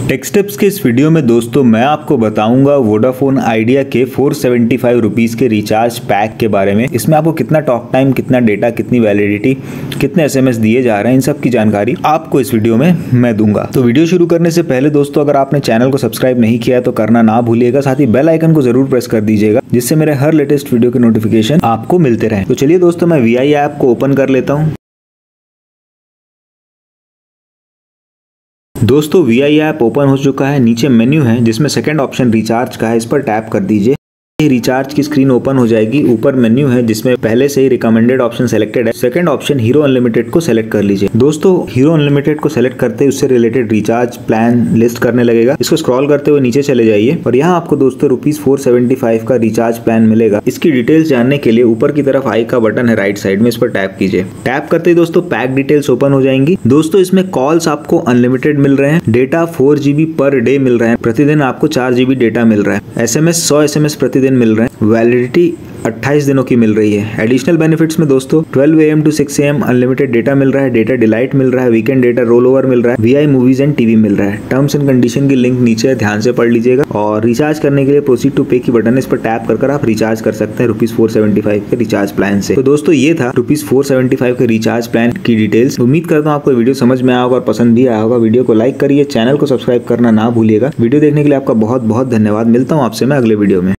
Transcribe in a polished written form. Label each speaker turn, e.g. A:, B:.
A: Take steps के इस video में दोस्तों मैं आपको बताऊंगा वोडाफोन आइडिया के 475 रुपीज़ के रिचार्ज पैक के बारे में। इसमें आपको कितना टॉक टाइम, कितना डेटा, कितनी वैलिडिटी, कितने एसएमएस दिए जा रहे हैं, इन सब की जानकारी आपको इस वीडियो में मैं दूंगा। तो वीडियो शुरू करने से पहले दोस्तों अगर आपने चैनल को सब्सक्राइब नहीं किया है तो करना ना भूलिएगा, साथ ही बेल आइकन को जरूर प्रेस कर दीजिएगा जिससे मेरे हर लेटेस्ट वीडियो के नोटिफिकेशन आपको मिलते रहे। तो चलिए दोस्तों मैं वीआई ऐप को ओपन कर लेता हूँ। दोस्तों वीआई ऐप ओपन हो चुका है। नीचे मेन्यू है जिसमें सेकंड ऑप्शन रिचार्ज का है, इस पर टैप कर दीजिए। रिचार्ज की स्क्रीन ओपन हो जाएगी। ऊपर मेन्यू है जिसमें पहले से ही रिकमेंडेड ऑप्शन सेलेक्टेड है। सेकंड ऑप्शन हीरो अनलिमिटेड को सेलेक्ट कर लीजिए। दोस्तों हीरो अनलिमिटेड को सेलेक्ट करते ही उससे रिलेटेड रिचार्ज प्लान लिस्ट करने लगेगा। इसको स्क्रॉल करते हुए नीचे चले जाइए और यहाँ आपको दोस्तों ₹475 का रिचार्ज प्लान मिलेगा। इसकी डिटेल्स जानने के लिए ऊपर की तरफ आई का बटन है राइट साइड में, इस पर टैप कीजिए। टैप करते ही दोस्तों पैक डिटेल्स ओपन हो जाएंगी। दोस्तों इसमें कॉल्स आपको अनलिमिटेड मिल रहे हैं, डेटा 4 GB पर डे मिल रहे हैं, प्रतिदिन आपको 4 GB डेटा मिल रहा है, एसएमएस 100 एसएमएस प्रतिदिन मिल रहे हैं, वैलिडिटी 28 दिनों की मिल रही है। एडिशनल बेनिफिट्स में दोस्तों 12 AM to 6 AM unlimited data मिल रहा है, डेटा डिलाइट मिल रहा है, वीकेंड डेटा रोल ओवर मिल रहा है, वीआई मूवीज एंड टीवी मिल रहा है। टर्म्स एंड कंडीशन की लिंक नीचे है, ध्यान से पढ़ लीजिएगा। और रिचार्ज करने के लिए प्रोसीड टू पे की बटन है, इस पर टैप कर आप रिचार्ज कर सकते हैं ₹475 के रिचार्ज प्लान से। तो दोस्तों ये था ₹475 के रिचार्ज प्लान की डिटेल्स। उम्मीद करता हूँ आपको वीडियो समझ में आया होगा और पसंद भी आया होगा। वीडियो को लाइक करिए, चैनल को सब्सक्राइब करना ना भूलिएगा। वीडियो देखने के लिए आपका बहुत बहुत धन्यवाद। मिलता हूँ आपसे मैं अगले वीडियो में।